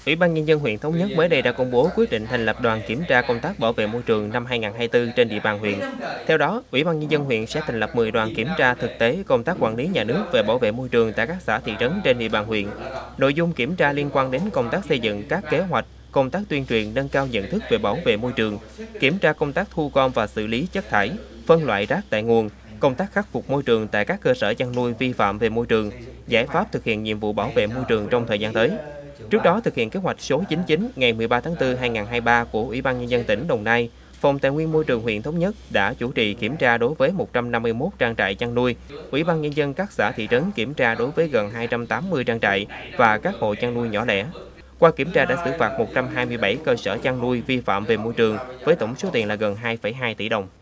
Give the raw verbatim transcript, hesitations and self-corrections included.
Ủy ban Nhân dân huyện Thống Nhất mới đây đã công bố quyết định thành lập đoàn kiểm tra công tác bảo vệ môi trường năm hai nghìn không trăm hai mươi tư trên địa bàn huyện. Theo đó, Ủy ban Nhân dân huyện sẽ thành lập mười đoàn kiểm tra thực tế công tác quản lý nhà nước về bảo vệ môi trường tại các xã thị trấn trên địa bàn huyện. Nội dung kiểm tra liên quan đến công tác xây dựng các kế hoạch, công tác tuyên truyền nâng cao nhận thức về bảo vệ môi trường, kiểm tra công tác thu gom và xử lý chất thải, phân loại rác tại nguồn, công tác khắc phục môi trường tại các cơ sở chăn nuôi vi phạm về môi trường, giải pháp thực hiện nhiệm vụ bảo vệ môi trường trong thời gian tới. Trước đó, thực hiện kế hoạch số chín mươi chín ngày mười ba tháng tư năm hai nghìn không trăm hai mươi ba của Ủy ban Nhân dân tỉnh Đồng Nai, Phòng Tài nguyên Môi trường huyện Thống Nhất đã chủ trì kiểm tra đối với một trăm năm mươi mốt trang trại chăn nuôi. Ủy ban Nhân dân các xã thị trấn kiểm tra đối với gần hai trăm tám mươi trang trại và các hộ chăn nuôi nhỏ lẻ. Qua kiểm tra đã xử phạt một trăm hai mươi bảy cơ sở chăn nuôi vi phạm về môi trường với tổng số tiền là gần hai phẩy hai tỷ đồng.